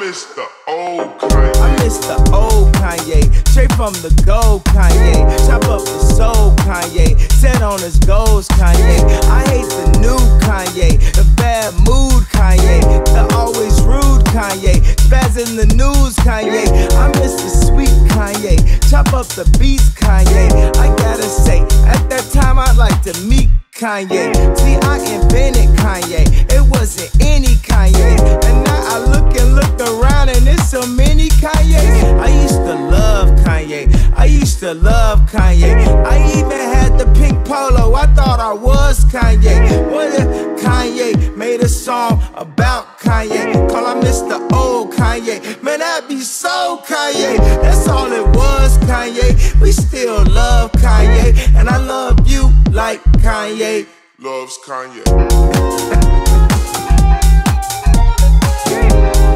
miss the old Kanye. I miss the old Kanye, straight from the gold Kanye. Chop up the soul Kanye, set on his goals Kanye. I hate the new Kanye, the bad mood Kanye, the always rude Kanye, spaz in the news Kanye. I miss the sweet Kanye, chop up the beats Kanye. I gotta say, at that time I'd like to meet Kanye. See, I invented Kanye, it wasn't any Kanye. And now I look around and there's so many Kanyes. I used to love Kanye, I used to love Kanye. I even had the pink polo, I thought I was Kanye. What if Kanye made a song about Kanye? Call I miss the old Kanye. Man, that'd be so Kanye. That's all it was, Kanye. We still love Kanye, and I love you like Kanye Loves Kanye.